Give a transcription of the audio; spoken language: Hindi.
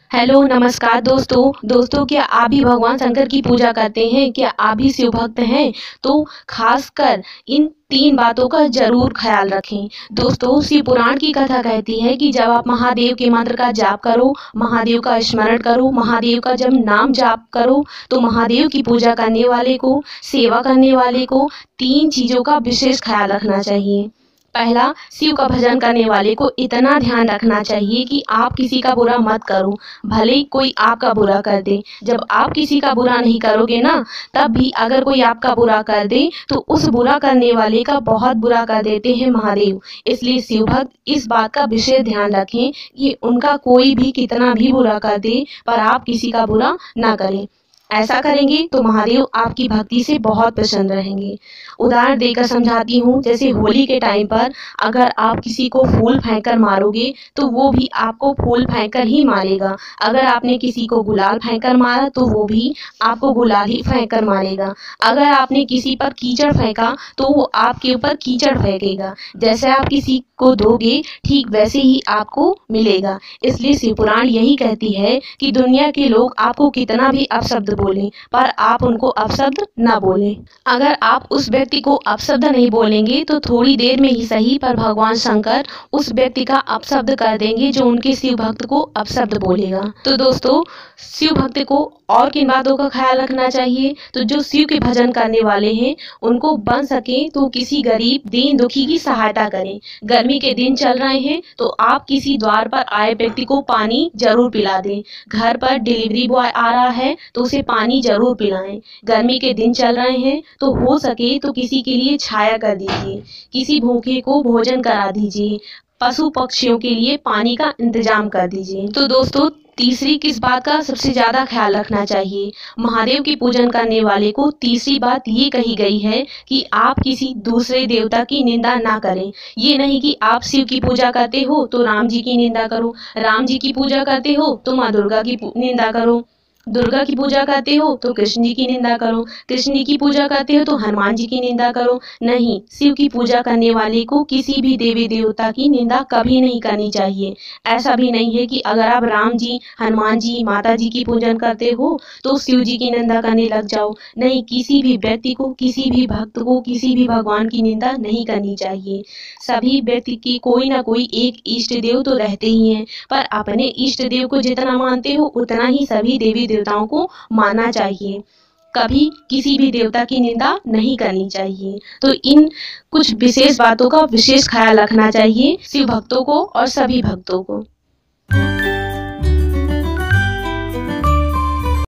हेलो नमस्कार दोस्तों क्या आप भी भगवान शंकर की पूजा करते हैं? क्या आप भी शिव भक्त हैं? तो खासकर इन 3 बातों का जरूर ख्याल रखें। दोस्तों, शिव पुराण की कथा कहती है कि जब आप महादेव के मंत्र का जाप करो, महादेव का स्मरण करो, महादेव का जब नाम जाप करो, तो महादेव की पूजा करने वाले को, सेवा करने वाले को 3 चीजों का विशेष ख्याल रखना चाहिए। पहला, शिव का भजन करने वाले को इतना ध्यान रखना चाहिए कि आप किसी का बुरा मत करो, भले ही कोई आपका बुरा कर दे। जब आप किसी का बुरा नहीं करोगे ना, तब भी अगर कोई आपका बुरा कर दे तो उस बुरा करने वाले का बहुत बुरा कर देते हैं महादेव। इसलिए शिव भक्त इस बात का विशेष ध्यान रखें कि उनका कोई भी कितना भी बुरा कर दे, पर आप किसी का बुरा ना करें। ऐसा करेंगे तो महादेव आपकी भक्ति से बहुत प्रसन्न रहेंगे। उदाहरण देकर समझाती हूँ, जैसे होली के टाइम पर अगर आप किसी को फूल फेंक कर मारोगे तो वो भी आपको फूल फेंक कर ही मारेगा। अगर आपने किसी को गुलाल फेंक कर मारा तो वो भी आपको गुलाल ही फेंक कर मारेगा। अगर आपने किसी पर कीचड़ फेंका तो वो आपके ऊपर कीचड़ फेंकेगा। जैसे आप किसी को दोगे, ठीक वैसे ही आपको मिलेगा। इसलिए शिव पुराण यही कहती है कि दुनिया के लोग आपको कितना भी अपशब्द बोलें, पर आप उनको अपशब्द ना बोलें। अगर आप उस व्यक्ति को अपशब्द नहीं बोलेंगे तो थोड़ी देर में ही सही, पर भगवान शंकर उस व्यक्ति का अपशब्द कर देंगे जो उनके शिव भक्त को अपशब्द बोलेगा। तो दोस्तों, शिव भक्त को और किन बातों का ख्याल रखना चाहिए? तो जो शिव के भजन करने वाले हैं, उनको बन सके तो किसी गरीब दीन दुखी की सहायता करें। गर्मी के दिन चल रहे हैं तो आप किसी द्वार पर आए व्यक्ति को पानी जरूर पिला दें। घर पर डिलीवरी बॉय आ रहा है तो उसे पानी जरूर पिलाएं। गर्मी के दिन चल रहे हैं तो हो सके तो किसी के लिए छाया कर दीजिए, किसी भूखे को भोजन करा दीजिए, पशु पक्षियों के लिए पानी का इंतजाम कर दीजिए। तो दोस्तों, तीसरी किस बात का सबसे ज्यादा ख्याल रखना चाहिए? महादेव की पूजन करने वाले को तीसरी बात ये कही गई है कि आप किसी दूसरे देवता की निंदा ना करें। ये नहीं कि आप शिव की पूजा करते हो तो राम जी की निंदा करो, राम जी की पूजा करते हो तो माँ दुर्गा की निंदा करो, दुर्गा की पूजा करते हो तो कृष्ण जी की निंदा करो, कृष्ण जी की पूजा करते हो तो हनुमान जी की निंदा करो। नहीं, शिव की पूजा करने वाले को किसी भी देवी देवता की निंदा कभी नहीं करनी चाहिए। ऐसा भी नहीं है कि अगर आप राम जी, हनुमान जी, माता जी की पूजन करते हो तो शिव जी की निंदा करने लग जाओ। नहीं, किसी भी व्यक्ति को, किसी भी भक्त को, किसी भी भगवान की निंदा नहीं करनी चाहिए। सभी व्यक्ति की कोई ना कोई एक इष्ट देव तो रहते ही हैं, पर अपने इष्ट देव को जितना मानते हो उतना ही सभी देवी देवताओं को मानना चाहिए। कभी किसी भी देवता की निंदा नहीं करनी चाहिए। तो इन कुछ विशेष बातों का विशेष ख्याल रखना चाहिए शिव भक्तों को और सभी भक्तों को।